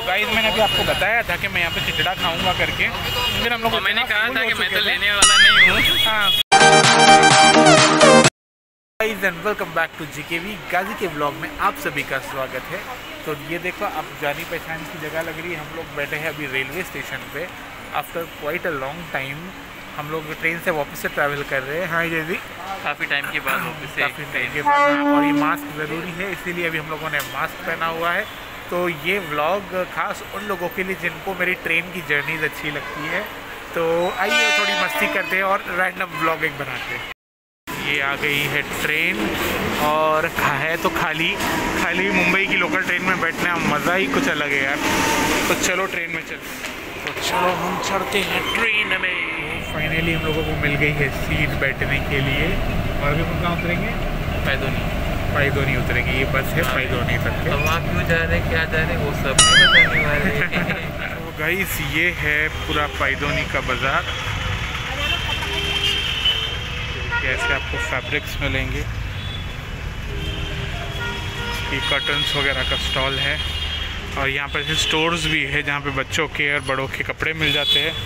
Guys मैंने अभी आपको बताया था कि मैं यहाँ पे खिचड़ा खाऊंगा करके, फिर हम लोग मैंने कहा था कि मैं तो लेने वाला नहीं हूँ। हाँ guys and welcome back to GKV Ghazi के व्लॉग में आप सभी का स्वागत है। तो ये देखो अब जानी पहचान की जगह लग रही है। हम लोग बैठे हैं अभी रेलवे स्टेशन पे। After quite a long time हम लोग ट्रेन से वापस से ट्रैवल कर रहे हैं। हाँ जैसी काफ़ी टाइम के बाद वापस से काफ़ी टाइम के बाद, और ये मास्क ज़रूरी है इसीलिए अभी हम लोगों ने मास्क पहना हुआ है। तो ये व्लॉग खास उन लोगों के लिए जिनको मेरी ट्रेन की जर्नीज अच्छी लगती है। तो आइए थोड़ी मस्ती करते हैं और रैंडम व्लॉग एक बनाते हैं। ये आ गई है ट्रेन और है तो खाली मुंबई की लोकल ट्रेन में बैठने का मज़ा ही कुछ अलग है यार। तो चलो ट्रेन में चलते। तो चलो हम चढ़ते हैं ट्रेन में। फाइनली हम लोगों को मिल गई है सीट बैठने के लिए। और अभी हम कहाँ उतरेंगे? पायदोनी उतरेंगे। ये बस है पायदोनी तक के। तो वहाँ क्यों जा रहे हैं, क्या जा रहे हैं, वो सब नहीं बताने वाले। तो गाइस ये है पूरा पायदोनी का बाज़ार। कैसे आपको फैब्रिक्स मिलेंगे, ये कर्टन्स वगैरह का स्टॉल है। और यहाँ पर ऐसे स्टोर्स भी है जहाँ पे बच्चों के और बड़ों के कपड़े मिल जाते हैं।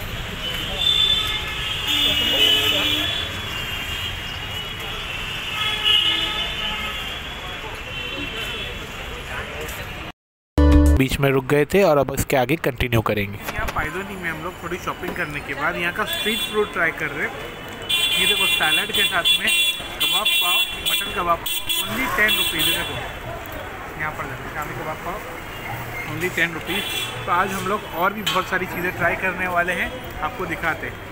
बीच में रुक गए थे और अब इसके आगे कंटिन्यू करेंगे। यहाँ पायदोनी में हम लोग थोड़ी शॉपिंग करने के बाद यहाँ का स्ट्रीट फूड ट्राई कर रहे हैं। ये देखो सैलड के साथ में kebab pav, mutton kebab only 10 rupees. देखो यहाँ पर shami kebab pav only 10 rupees. तो आज हम लोग और भी बहुत सारी चीज़ें ट्राई करने वाले हैं, आपको दिखाते हैं।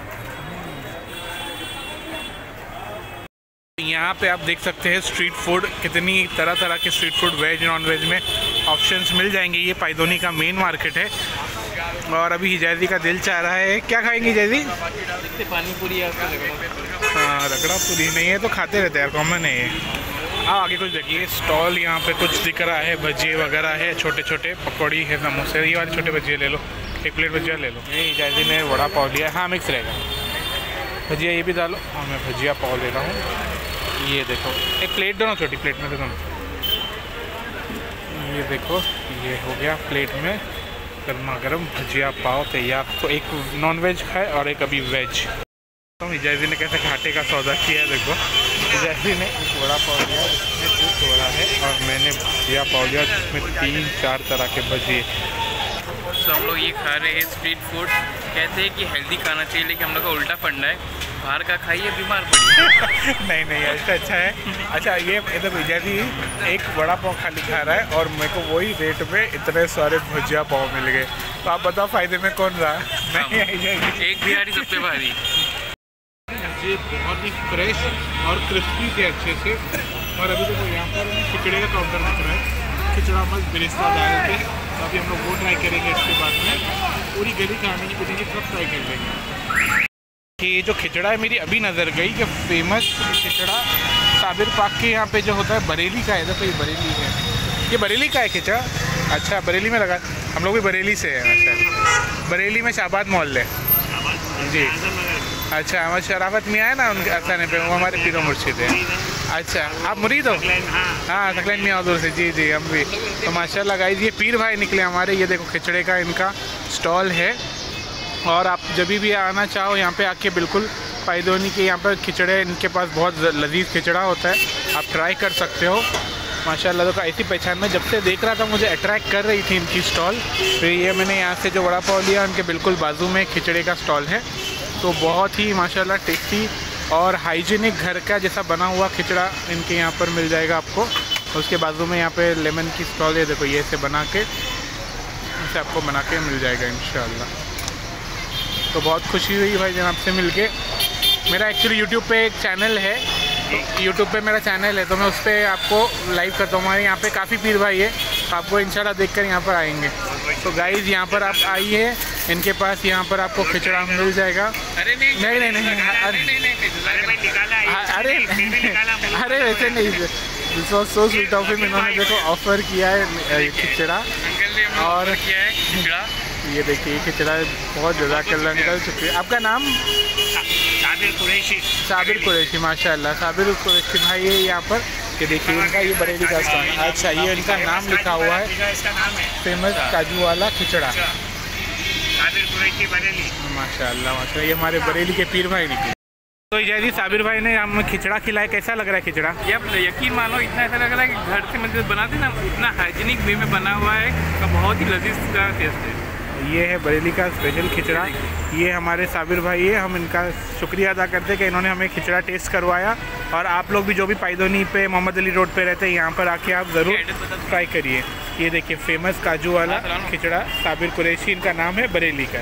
यहाँ पे आप देख सकते हैं स्ट्रीट फूड, कितनी तरह तरह के street food veg non veg में ऑप्शंस मिल जाएंगे। ये पायदोनी का मेन मार्केट है। और अभी हिजाजी का दिल चाह रहा है, क्या खाएंगे हिजाजी? पानी पूरी। हाँ रगड़ा पूरी नहीं है तो खाते रहते हैं यार, कॉमन है ये। हाँ आगे कुछ देखिए स्टॉल यहाँ पे कुछ दिख रहा है, भजिए वगैरह है, छोटे छोटे पकौड़ी है, समोसे। ये वाले छोटे भजिए ले लो, 1 प्लेट भजिया ले लो। ये हिजाजी ने वड़ा पाव लिया। हाँ मिक्स रहेगा भजिया, ये भी डालो। और मैं भजिया पाव ले रहा हूँ। ये देखो 1 प्लेट दो ना, छोटी प्लेट में तो तुम। ये देखो ये हो गया प्लेट में गर्मा गर्म भजिया पाव तैयार। तो एक नॉन वेज खाए और एक अभी वेज। तो हिजाजी ने कैसे घाटे का सौदा किया है। देखो हिजाजी ने एक वड़ा पाव लिया जिसमें जूस वड़ा है, और मैंने भजिया पाव लिया जिसमें 3-4 तरह के भजिए। तो हम लोग ये खा रहे हैं स्ट्रीट फूड। कहते हैं कि हेल्दी खाना चाहिए, लेकिन हम लोग का उल्टा फंडा है, बाहर का खाइए बीमार पड़िए। नहीं ऐसा अच्छा है। अच्छा ये इधर हिजाजी एक वड़ा पाव खाली खा रहा है और मेरे को वही रेट में इतने सारे भजिया पाव मिल गए। तो आप बताओ फ़ायदे में कौन रहा? नहीं एक बिहारी सबसे भारी। ये बहुत ही फ्रेश और क्रिस्पी थे अच्छे से। और अभी देखो यहाँ पर खिचड़े का काउंटर दिख रहा है। खिचड़ा मस्त बिरिस्ता डाल के, तो अभी हम लोग वो ट्राई करेंगे। इसके बाद में पूरी गली खाने की पीछे सब ट्राई कर लेंगे। ये जो खिचड़ा है मेरी अभी नज़र गई कि फेमस खिचड़ा साबिर पाक के यहाँ पे जो होता है बरेली का है। देखो ये बरेली है, ये बरेली का है खिचड़ा। अच्छा बरेली में लगा, हम लोग भी बरेली से हैं। अच्छा बरेली में शाहबाद मोहल्ले जी। अच्छा हमारे शराफत मियाँ है ना, उनके असाने पे वो हमारे पीरो मुर्शिद हैं। अच्छा आप मुरीद हो? हाँ सकलैन मियाँ उधर से। जी हम भी। तो माशाल्लाह गाइस ये पीर भाई निकले हमारे। ये देखो खिचड़े का इनका स्टॉल है। और आप जब भी आना चाहो यहाँ पे आके बिल्कुल पायदोनी के यहाँ पर खिचड़े, इनके पास बहुत लजीज खिचड़ा होता है, आप ट्राई कर सकते हो। माशाल्लाह तो ऐसी पहचान में जब से देख रहा था मुझे अट्रैक्ट कर रही थी इनकी स्टॉल। फिर ये मैंने यहाँ से जो वड़ा पाव लिया उनके बिल्कुल बाजू में खिचड़े का स्टॉल है। तो बहुत ही माशाल्लाह टेस्टी और हाइजीनिक घर का जैसा बना हुआ खिचड़ा इनके यहाँ पर मिल जाएगा आपको। उसके बाजू में यहाँ पे लेमन की स्टॉल है। देखो ये से बना के, इसे आपको बना के मिल जाएगा इंशाल्लाह। तो बहुत खुशी हुई भाई जनाब से मिलके। मेरा एक्चुअली यूट्यूब पे एक चैनल है, तो यूट्यूब पे मेरा चैनल है, तो मैं उस पर आपको लाइव करता हूँ। हमारे यहाँ पे काफ़ी पीर भाई है, तो आपको इंशाल्लाह देखकर यहाँ पर आएंगे। तो गाइज़ यहाँ पर आप आइए, इनके पास यहाँ पर आपको खिचड़ा मिल जाएगा। अरे नहीं अरे वैसे नहीं, सो स्वीट ऑफ हिम। इन्होंने देखो ऑफ़र किया है खिचड़ा। और ये देखिए खिचड़ा बहुत जज़ाकल्लाह अंकल, शुक्रिया। आपका नाम? साबिर कुरैशी। साबिर कुरैशी, माशाल्लाह। साबिर कुरैशी भाई है यहाँ पर। ये देखिए इनका ये बरेली का स्टॉल। अच्छा, ये इनका नाम लिखा हुआ है, फेमस काजू वाला खिचड़ा। माशाल्लाह माशाल्लाह, ये हमारे बरेली के पीर भाई निकले। तो इजाज़ी साबिर भाई ने हमें खिचड़ा खिलाया, कैसा लग रहा है खिचड़ा? ये आप यकीन मानो, इतना ऐसा लग रहा है कि घर से मतलब बनाते ना, इतना हाइजीनिक वे में बना हुआ है का बहुत ही लजीज का टेस्ट है। ये है बरेली का स्पेशल खिचड़ा। ये हमारे साबिर भाई है, हम इनका शुक्रिया अदा करते हैं कि इन्होंने हमें खिचड़ा टेस्ट करवाया। और आप लोग भी जो भी पाइदोनी पे मोहम्मद अली रोड पे रहते हैं, यहाँ पर आके आप ज़रूर ट्राई करिए। ये देखिए फेमस काजू वाला खिचड़ा, साबिर कुरैशी इनका नाम है, बरेली का।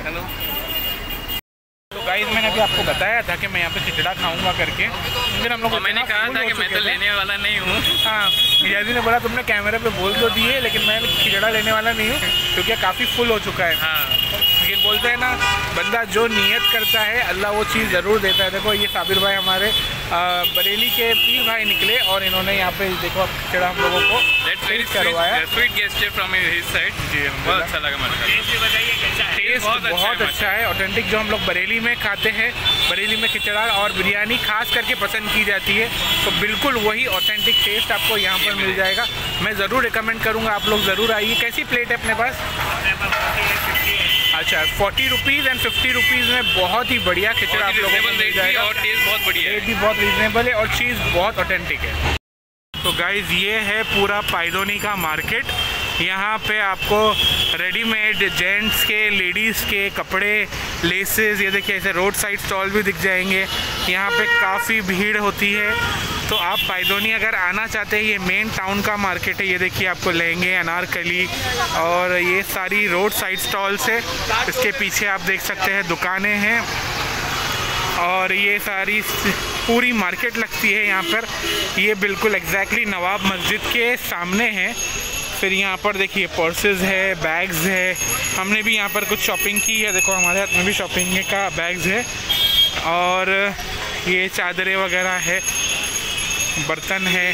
तो गाइस, मैंने अभी आपको बताया था कि मैं यहाँ पे खिचड़ा खाऊंगा करके, फिर हम लोग मैंने कहा था कि मैं तो लेने वाला नहीं हूँ। हाँ, इजाज़ी ने बोला तुमने कैमरे पे बोल तो दिए, लेकिन मैं खिचड़ा लेने वाला नहीं हूँ क्योंकि काफ़ी फुल हो चुका है। हाँ, लेकिन बोलते हैं ना, बंदा जो नियत करता है अल्लाह वो चीज़ ज़रूर देता है। देखो ये साबिर भाई हमारे बरेली के पीर भाई निकले और इन्होंने यहाँ पे देखो खिचड़ा हम लोगों को करवाया। Sweet gesture from his side. जी, बहुत अच्छा लगा माशाल्लाह। टेस्ट बहुत अच्छा है, ऑथेंटिक जो हम लोग बरेली में खाते हैं। बरेली में खिचड़ा और बिरयानी खास करके पसंद की जाती है, तो बिल्कुल वही ऑथेंटिक टेस्ट आपको यहाँ पर मिल जाएगा। मैं ज़रूर रिकमेंड करूँगा, आप लोग ज़रूर आइए। कैसी प्लेट है अपने पास? अच्छा, 40 रुपीज़ एंड 50 रुपीज़ में बहुत ही बढ़िया खिचड़ा आप लोगों को मिल जाएगा। और टेस्ट बहुत बढ़िया है, रेट भी बहुत रीजनेबल है और चीज़ बहुत ऑथेंटिक है। तो गाइज़, ये है पूरा पाइदोनी का मार्केट। यहाँ पे आपको रेडीमेड जेंट्स के, लेडीज़ के कपड़े, लेसेस, ये देखिए ऐसे रोड साइड स्टॉल भी दिख जाएंगे। यहाँ पे काफ़ी भीड़ होती है। तो आप पाइदोनी अगर आना चाहते हैं, ये मेन टाउन का मार्केट है। ये देखिए आपको लहंगे, अनारकली और ये सारी रोड साइड स्टॉल्स है। इसके पीछे आप देख सकते हैं दुकानें हैं और ये सारी पूरी मार्केट लगती है यहाँ पर। ये बिल्कुल एग्जैक्टली नवाब मस्जिद के सामने है। फिर यहाँ पर देखिए पर्सेस है, बैग्स है। हमने भी यहाँ पर कुछ शॉपिंग की है, देखो हमारे हाथ में भी शॉपिंग का बैग्स है। और ये चादरें वगैरह है, बर्तन है।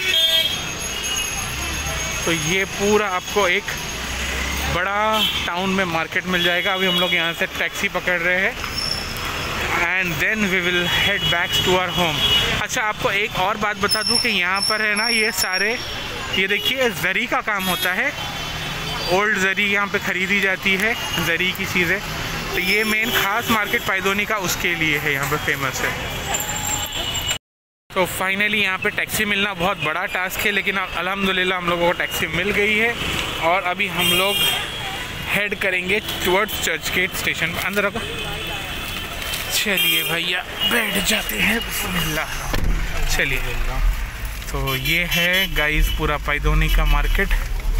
तो ये पूरा आपको एक बड़ा टाउन में मार्केट मिल जाएगा। अभी हम लोग यहाँ से टैक्सी पकड़ रहे हैं and then we will head back to our home. अच्छा, आपको एक और बात बता दूं कि यहाँ पर है ना, ये सारे, ये देखिए ज़री का काम होता है। ओल्ड ज़री यहाँ पे ख़रीदी जाती है, ज़री की चीज़ें। तो ये मेन ख़ास मार्केट पाइदोनी का उसके लिए है, यहाँ पे फेमस है। तो फाइनली यहाँ पे टैक्सी मिलना बहुत बड़ा टास्क है, लेकिन अल्हम्दुलिल्लाह हम लोगों को टैक्सी मिल गई है। और अभी हम लोग हेड करेंगे टुवर्ड्स चर्च गेट स्टेशन। अंदर रखो, चलिए भैया बैठ जाते हैं, बिस्मिल्लाह। चलिए भैया, तो ये है गाइस पूरा पाइदोनी का मार्केट।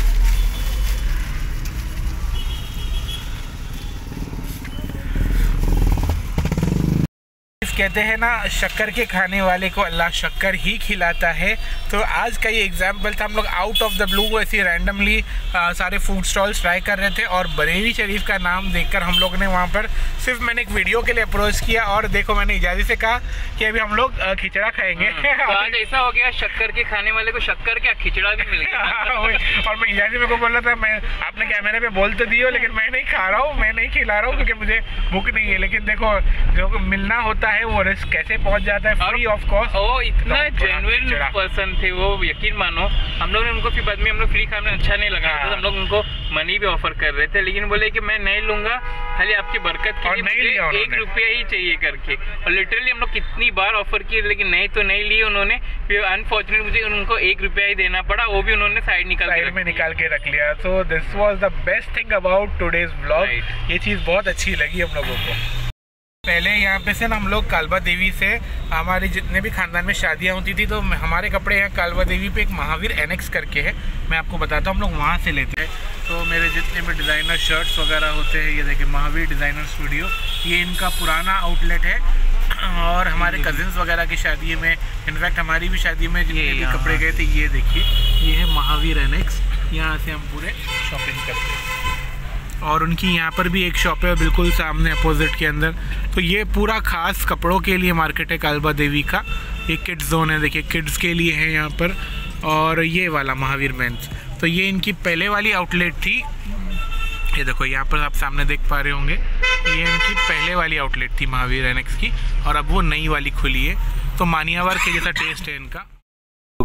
कहते हैं ना, शक्कर के खाने वाले को अल्लाह शक्कर ही खिलाता है। तो आज का ये एग्जाम्पल था। हम लोग आउट ऑफ द ब्लू ऐसे रैंडमली सारे फूड स्टॉल्स ट्राई कर रहे थे और बरेली शरीफ का नाम देखकर हम लोग ने वहाँ पर सिर्फ मैंने एक वीडियो के लिए अप्रोच किया। और देखो, मैंने इजाज़ी से कहा कि अभी हम लोग खिचड़ा खाएंगे। तो आज ऐसा हो गया, शक्कर के खाने वाले को शक्कर क्या खिचड़ा भी मिल गया। और मैं इजाज़ी मेरे को बोल रहा था, मैं आपने कैमरे पे बोल तो दियो, लेकिन मैं नहीं खा रहा हूँ, मैं नहीं खिला रहा हूँ क्योंकि मुझे भूख नहीं है। लेकिन देखो, जो मिलना होता है वो रिस्क कैसे पहुंच जाता है, फ्री ऑफ कॉस्ट। वो इतना जेन्युइन पर्सन थे वो, यकीन मानो। हम लोग ने उनको फिर बाद में हम लोग फ्री खाना अच्छा नहीं लगा, तो हम लोग उनको मनी भी ऑफर कर रहे थे, लेकिन बोले कि मैं नहीं लूंगा, खाली आपकी बरकत के लिए मुझे 1 रुपया ही चाहिए करके। और लिटरली हम लोग कितनी बार ऑफर किए, लेकिन नहीं तो नहीं लिए उन्होंने। फिर अनफॉर्चुनेट मुझे उनको 1 रुपया ही देना पड़ा, वो भी उन्होंने साइड में निकाल के रख लिया। So this was the best thing about today's vlog. ये चीज़ बहुत अच्छी लगी हम लोगों को। पहले यहाँ पे से ना हम लोग कालबा देवी से, हमारे जितने भी ख़ानदान में शादियाँ होती थी, तो हमारे कपड़े यहाँ कालबा देवी पे एक महावीर एनेक्स करके है, मैं आपको बताता हूँ, हम लोग वहाँ से लेते हैं। तो मेरे जितने भी डिज़ाइनर शर्ट्स वगैरह होते हैं, ये देखिए महावीर डिज़ाइनर स्टूडियो, ये इनका पुराना आउटलेट है। और हमारे कज़िन्स वगैरह की शादी में, इनफैक्ट हमारी भी शादी में जितने भी कपड़े गए थे, ये देखिए ये है महावीर एनेक्स। यहाँ से हम पूरे शॉपिंग करते हैं। और उनकी यहाँ पर भी एक शॉप है बिल्कुल सामने अपोजिट के अंदर। तो ये पूरा खास कपड़ों के लिए मार्केट है कालबा देवी का। ये किड्स जोन है, देखिए किड्स के लिए है यहाँ पर। और ये वाला महावीर मेंस, तो ये इनकी पहले वाली आउटलेट थी। ये देखो यहाँ पर आप सामने देख पा रहे होंगे, ये इनकी पहले वाली आउटलेट थी महावीर एनेक्स की, और अब वो नई वाली खुली है। तो मानियावर के जैसा टेस्ट है इनका। तो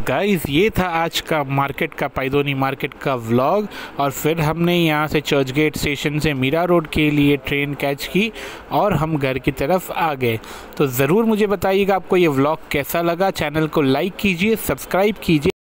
गाइस ये था आज का मार्केट का, पाइदोनी मार्केट का व्लॉग। और फिर हमने यहाँ से चर्चगेट स्टेशन से मीरा रोड के लिए ट्रेन कैच की और हम घर की तरफ आ गए। तो ज़रूर मुझे बताइएगा आपको ये व्लॉग कैसा लगा। चैनल को लाइक कीजिए, सब्सक्राइब कीजिए।